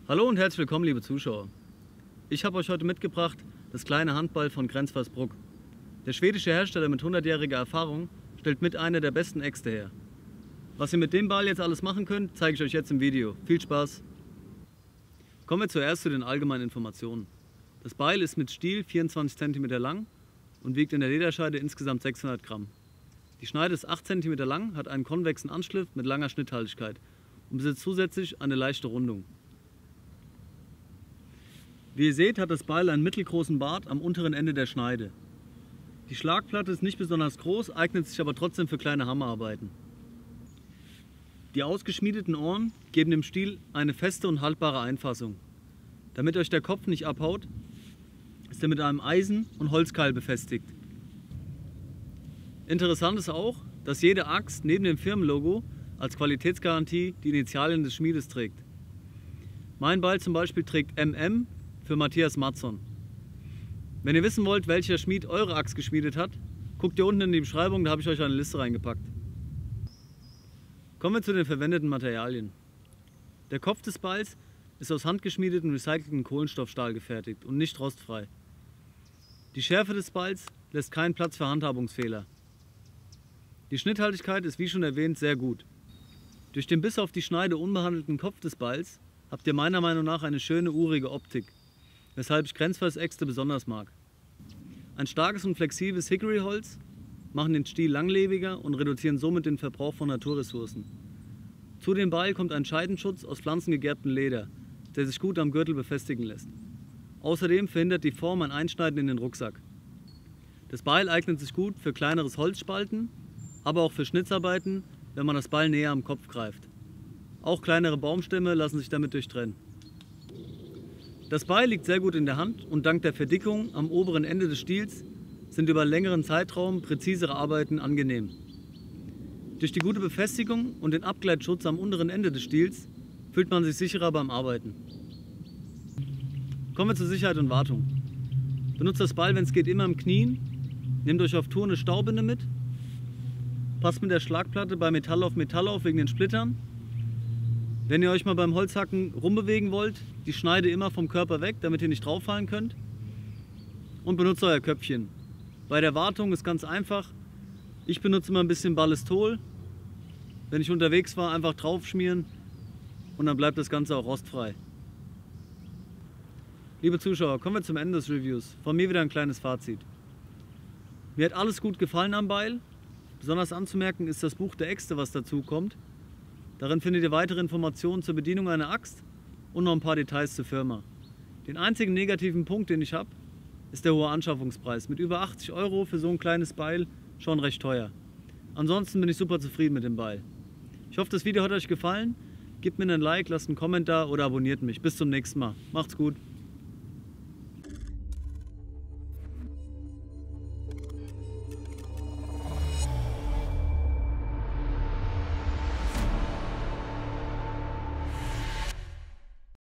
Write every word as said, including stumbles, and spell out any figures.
Hallo und herzlich willkommen, liebe Zuschauer. Ich habe euch heute mitgebracht das kleine Handball von Grenzfalsbruck. Der schwedische Hersteller mit hundertjähriger Erfahrung stellt mit einer der besten Äxte her. Was ihr mit dem Ball jetzt alles machen könnt, zeige ich euch jetzt im Video. Viel Spaß! Kommen wir zuerst zu den allgemeinen Informationen. Das Beil ist mit Stiel vierundzwanzig Zentimeter lang und wiegt in der Lederscheide insgesamt sechshundert Gramm. Die Schneide ist acht Zentimeter lang, hat einen konvexen Anschliff mit langer Schnitthaltigkeit und besitzt zusätzlich eine leichte Rundung. Wie ihr seht, hat das Beil einen mittelgroßen Bart am unteren Ende der Schneide. Die Schlagplatte ist nicht besonders groß, eignet sich aber trotzdem für kleine Hammerarbeiten. Die ausgeschmiedeten Ohren geben dem Stiel eine feste und haltbare Einfassung. Damit euch der Kopf nicht abhaut, ist er mit einem Eisen- und Holzkeil befestigt. Interessant ist auch, dass jede Axt neben dem Firmenlogo als Qualitätsgarantie die Initialien des Schmiedes trägt. Mein Beil zum Beispiel trägt M M für Matthias Mattsson. Wenn ihr wissen wollt, welcher Schmied eure Axt geschmiedet hat, guckt ihr unten in die Beschreibung, da habe ich euch eine Liste reingepackt. Kommen wir zu den verwendeten Materialien. Der Kopf des Beils ist aus handgeschmiedeten recycelten Kohlenstoffstahl gefertigt und nicht rostfrei. Die Schärfe des Beils lässt keinen Platz für Handhabungsfehler. Die Schnitthaltigkeit ist wie schon erwähnt sehr gut. Durch den bis auf die Schneide unbehandelten Kopf des Beils habt ihr meiner Meinung nach eine schöne urige Optik, weshalb ich Grenzfalsäxte besonders mag. Ein starkes und flexibles Hickory-Holz machen den Stiel langlebiger und reduzieren somit den Verbrauch von Naturressourcen. Zu dem Beil kommt ein Scheidenschutz aus pflanzengegerbtem Leder, der sich gut am Gürtel befestigen lässt. Außerdem verhindert die Form ein Einschneiden in den Rucksack. Das Beil eignet sich gut für kleineres Holzspalten, aber auch für Schnitzarbeiten, wenn man das Beil näher am Kopf greift. Auch kleinere Baumstämme lassen sich damit durchtrennen. Das Beil liegt sehr gut in der Hand und dank der Verdickung am oberen Ende des Stiels sind über einen längeren Zeitraum präzisere Arbeiten angenehm. Durch die gute Befestigung und den Abgleitschutz am unteren Ende des Stiels fühlt man sich sicherer beim Arbeiten. Kommen wir zur Sicherheit und Wartung. Benutzt das Beil, wenn es geht, immer im Knien. Nehmt euch auf Tour eine Staubinde mit. Passt mit der Schlagplatte bei Metall auf Metall auf wegen den Splittern. Wenn ihr euch mal beim Holzhacken rumbewegen wollt, die Schneide immer vom Körper weg, damit ihr nicht drauf fallen könnt. Und benutzt euer Köpfchen. Bei der Wartung ist ganz einfach. Ich benutze immer ein bisschen Ballistol. Wenn ich unterwegs war, einfach drauf schmieren und dann bleibt das Ganze auch rostfrei. Liebe Zuschauer, kommen wir zum Ende des Reviews. Von mir wieder ein kleines Fazit. Mir hat alles gut gefallen am Beil. Besonders anzumerken ist das Buch der Äxte, was dazu kommt. Darin findet ihr weitere Informationen zur Bedienung einer Axt und noch ein paar Details zur Firma. Den einzigen negativen Punkt, den ich habe, ist der hohe Anschaffungspreis. Mit über achtzig Euro für so ein kleines Beil schon recht teuer. Ansonsten bin ich super zufrieden mit dem Beil. Ich hoffe, das Video hat euch gefallen. Gebt mir einen Like, lasst einen Kommentar oder abonniert mich. Bis zum nächsten Mal. Macht's gut.